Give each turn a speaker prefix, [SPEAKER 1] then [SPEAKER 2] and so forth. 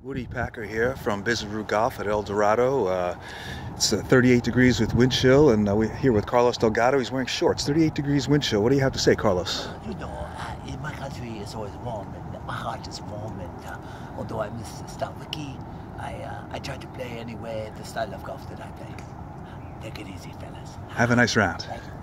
[SPEAKER 1] Woody Packer here from Bisaroo Golf at Eldorado. It's 38 degrees with wind chill, and we're here with Carlos Delgado. He's wearing shorts. 38 degrees wind chill. What do you have to say, Carlos?
[SPEAKER 2] In my country it's always warm, and my heart is warm, and although I miss the start wiki, I try to play anyway the style of golf that I play. Take it easy, fellas.
[SPEAKER 1] Have a nice round.